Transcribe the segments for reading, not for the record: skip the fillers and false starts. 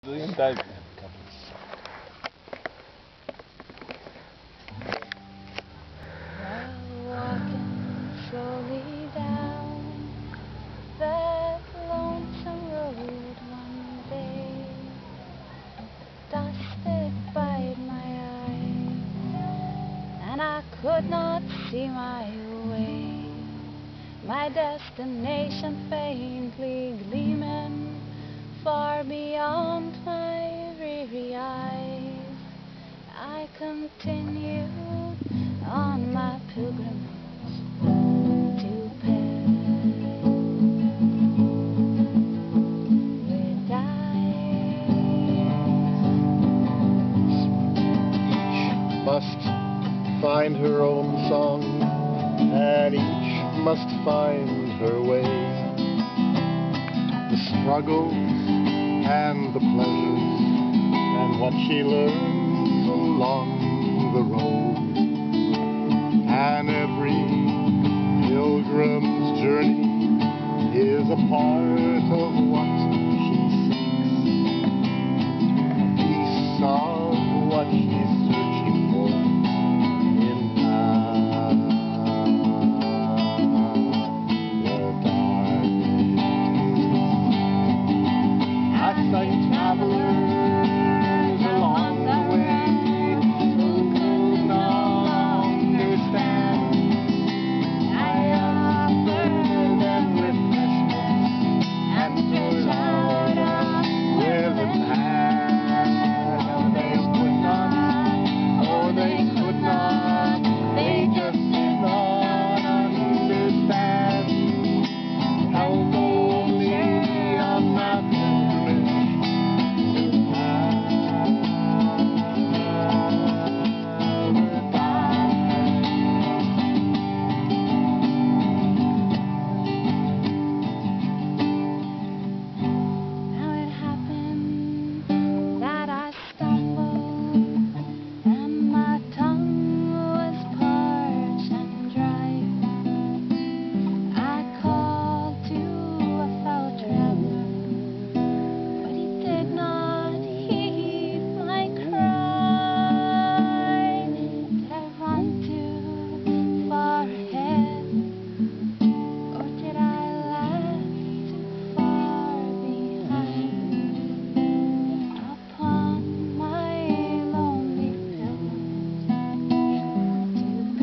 Stijf. Walking slowly down that lonesome road one day, dust did bite my eyes, and I could not see my way. My destination faintly gleaming far beyond my weary eyes. I continued on my pilgrimage to paradise. Each must find her own song, and each must find her way. The struggles and the pleasures, and what she learns along the road. And every pilgrim's journey is a part of what she seeks, a piece of what she's searching for in paradise. I sight travelers along the way who could not understand. I offered them refreshments and poured out a willing hand. No, they would not, or they could not, they just did not understand how lonely on my pilgrimage to paradise. Now it happened that I stumbled, and my tongue was parched and dry. I called to a fellow traveler, but he did not heed my cry. Did I run too far ahead, or did I lag too far behind? Upon my lonely pilgrimage to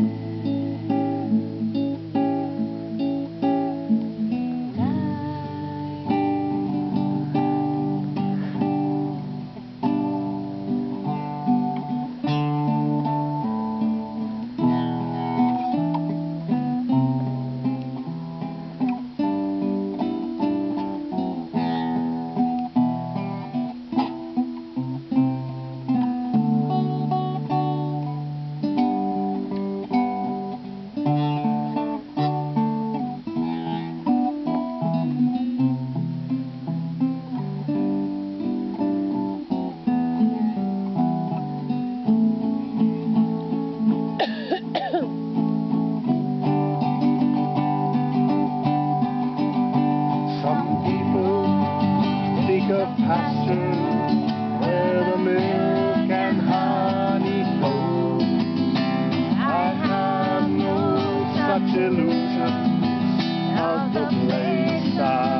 Some people speak of pastures where the milk and honey flow. I have no such illusions of the place I